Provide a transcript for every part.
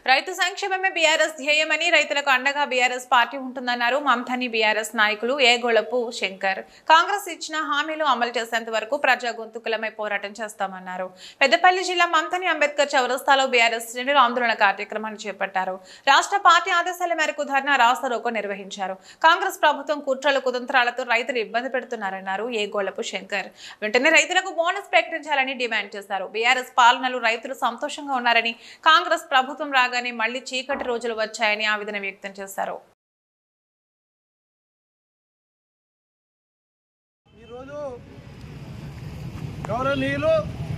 రైతు సంక్షేమమే బీఆర్ఎస్ ధ్యేయమని రైతులకు అండగా బీఆర్ఎస్ పార్టీ ఉంటుందన్నారు మమతని బీఆర్ఎస్ నాయకులు ఏగోళపు శంకర్. కాంగ్రెస్ ఇచ్చిన హామీలు అమలు చేసేంత వరకు ప్రజా గొంతుకులమై పోరాటం చేస్తామన్నారు. పెద్దపల్లి జిల్లా మమతని అంబేద్కర్ చౌరస్తాలో బీఆర్ఎస్ శ్రేణులు ఆందోళన కార్యక్రమాన్ని చేపట్టారు. రాష్ట్ర పార్టీ ఆదేశాల మేరకు ధర్నా రాస్తారోకో నిర్వహించారు. కాంగ్రెస్ ప్రభుత్వం కుట్రలు కుతంత్రాలతో రైతులు ఇబ్బంది పెడుతున్నారన్నారు ఏగోళపు శంకర్. వెంటనే రైతులకు బోనస్ ప్రకటించాలని డిమాండ్ చేశారు. బీఆర్ఎస్ పాలనలో రైతులు సంతోషంగా ఉన్నారని, కాంగ్రెస్ ప్రభుత్వం రాగానే మళ్లీ చీకటి రోజులు వచ్చాయని ఆవేదన వ్యక్తం చేశారు. ఈరోజు గౌరవనీయులు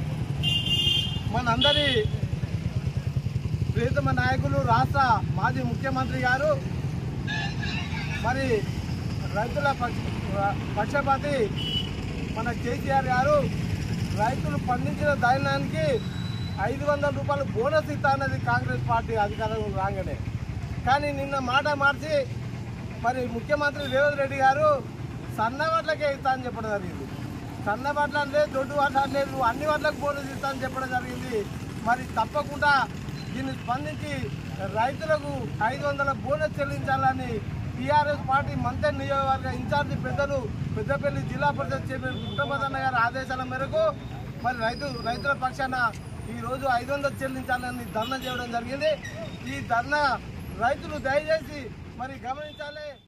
మనందరి ప్రియతమ నాయకులు రాష్ట్ర మాజీ ముఖ్యమంత్రి గారు మరి రైతుల పక్షపాతి మన కేసీఆర్ గారు రైతులు పండించిన ధాన్యానికి 500 రూపాయలు బోనస్ ఇస్తానది కాంగ్రెస్ పార్టీ అధికారం రాగానే. కానీ నిన్న మాట మార్చి మరి ముఖ్యమంత్రి రేవంత్ రెడ్డి గారు సన్న వడ్లకే ఇస్తా అని చెప్పడం జరిగింది. సన్న వడ్ల లేదు, దొడ్డు వడ్ల లేదు, అన్ని వడ్లకు బోనస్ ఇస్తా అని చెప్పడం జరిగింది. మరి తప్పకుండా దీన్ని స్పందించి రైతులకు 500 బోనస్ చెల్లించాలని టీఆర్ఎస్ పార్టీ మంత్రి నియోజకవర్గ ఇన్ఛార్జి పెద్దలు పెద్దపల్లి జిల్లా పరిషత్ చైర్మన్ గుట్టమదన్న గారి ఆదేశాల మేరకు మరి రైతుల పక్షాన ఈరోజు 500 చెల్లించాలని ధర్నా చేయడం జరిగింది. ఈ ధర్నా రైతులు దయచేసి మరి గమనించాలి.